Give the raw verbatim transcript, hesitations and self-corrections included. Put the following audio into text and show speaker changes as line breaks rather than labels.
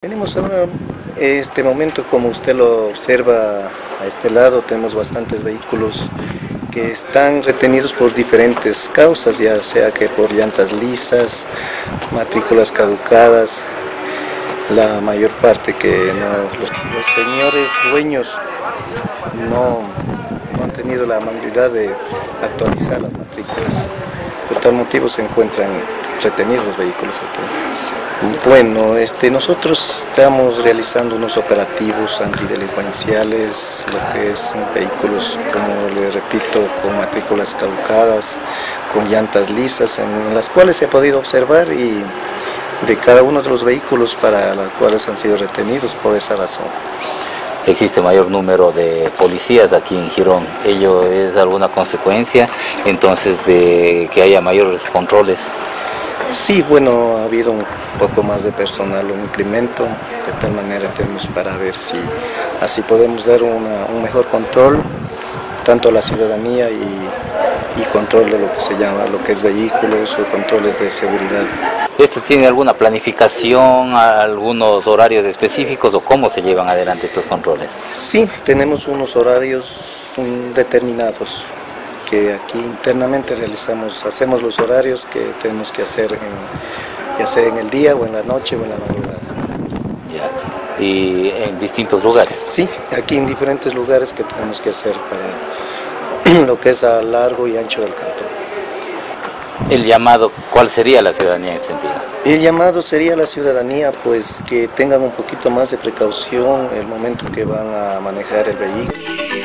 Tenemos ahora, este momento, como usted lo observa a este lado, tenemos bastantes vehículos que están retenidos por diferentes causas, ya sea que por llantas lisas, matrículas caducadas, la mayor parte que no, los, los señores dueños no, no han tenido la amabilidad de actualizar las matrículas. Por tal motivo se encuentran retenidos los vehículos aquí. Bueno, este, nosotros estamos realizando unos operativos antidelincuenciales, lo que es vehículos, como le repito, con matrículas caducadas, con llantas lisas, en las cuales se ha podido observar y de cada uno de los vehículos para los cuales han sido retenidos por esa razón.
Existe mayor número de policías aquí en Girón. ¿Ello es alguna consecuencia entonces de que haya mayores controles?
Sí, bueno, ha habido un poco más de personal, un incremento, de tal manera tenemos para ver si así podemos dar una, un mejor control tanto a la ciudadanía y, y control de lo que se llama, lo que es vehículos o controles de seguridad.
¿Esto tiene alguna planificación, algunos horarios específicos o cómo se llevan adelante estos controles?
Sí, tenemos unos horarios determinados que aquí internamente realizamos, hacemos los horarios que tenemos que hacer, en, ya sea en el día o en la noche o en la madrugada.
Ya. ¿Y en distintos lugares?
Sí, aquí en diferentes lugares que tenemos que hacer para lo que es a largo y ancho del cantón.
El llamado, ¿cuál sería la ciudadanía en ese sentido?
El llamado sería a la ciudadanía pues que tengan un poquito más de precaución el momento que van a manejar el vehículo.